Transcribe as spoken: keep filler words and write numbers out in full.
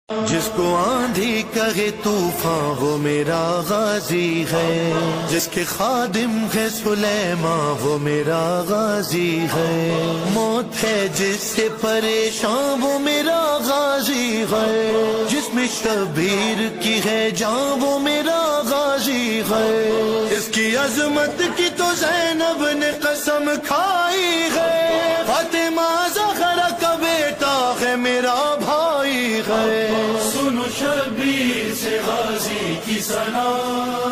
जिसको आंधी कहे तूफान वो मेरा गाजी है, जिसके खादिम है सुलेमान वो मेरा गाजी है। मौत है जिससे परेशान वो मेरा गाजी है, जिसमें शबीर की है जान वो मेरा गाजी है। इसकी अजमत की तो ज़ैनब ने कसम खाई है, फातिमा ज़हरा का बेटा है मेरा भाई है। सुनो शबीर से गाजी की सना।